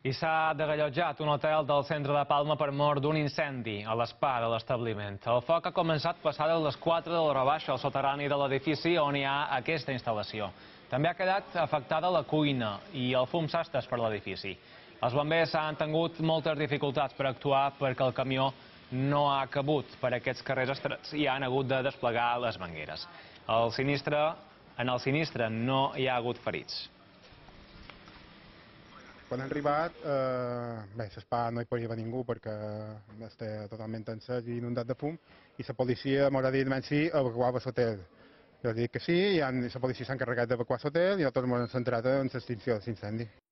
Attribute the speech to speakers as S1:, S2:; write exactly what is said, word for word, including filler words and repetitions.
S1: I s'ha degallotjat un hotel del centre de Palma per mort d'un incendi a l'espa de l'establiment. El foc ha començat passades les quatre de l'hora baixa al soterrani de l'edifici on hi ha aquesta instal·lació. També ha quedat afectada la cuina i el fum s'ha estès per l'edifici. Els bombers han tingut moltes dificultats per actuar perquè el camió no ha cabut per aquests carrers estrets i han hagut de desplegar les mangueres. El sinistre, en el sinistre no hi ha hagut ferits.
S2: Quan han arribat, eh, bé, l'espa no hi podia haver ningú perquè està totalment encès i inundat de fum i la policia m'ha dit que sí, evacuava l'hotel. Jo dic que sí, i la policia s'ha encarregat d'evacuar l'hotel i nosaltres ens hem centrat en l'extinció de l'incendi.